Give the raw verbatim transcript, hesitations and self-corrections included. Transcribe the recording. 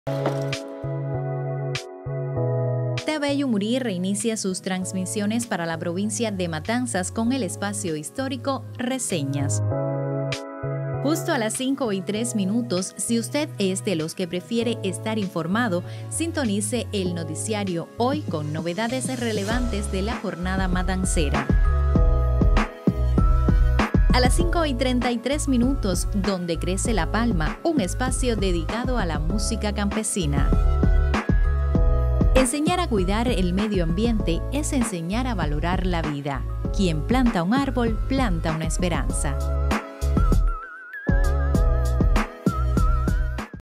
T V Yumurí reinicia sus transmisiones para la provincia de Matanzas con el espacio histórico Reseñas. Justo a las cinco y tres minutos, si usted es de los que prefiere estar informado, sintonice el noticiario Hoy con novedades relevantes de la jornada matancera. A las cinco y treinta y tres minutos, Donde crece la palma, un espacio dedicado a la música campesina. Enseñar a cuidar el medio ambiente es enseñar a valorar la vida. Quien planta un árbol, planta una esperanza.